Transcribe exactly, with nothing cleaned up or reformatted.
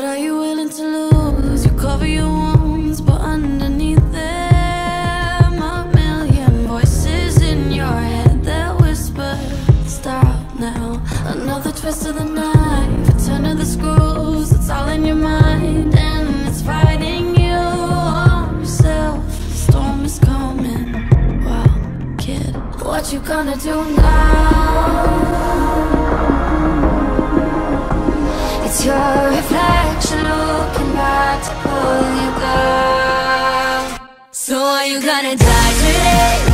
What are you willing to lose? You cover your wounds, but underneath them a million voices in your head that whisper, stop now. Another twist of the knife, a turn of the screws. It's all in your mind and it's fighting you on yourself. The storm is coming. Wow, kid, what you gonna do now? It's your reflection looking back to pull you down. So are you gonna die today?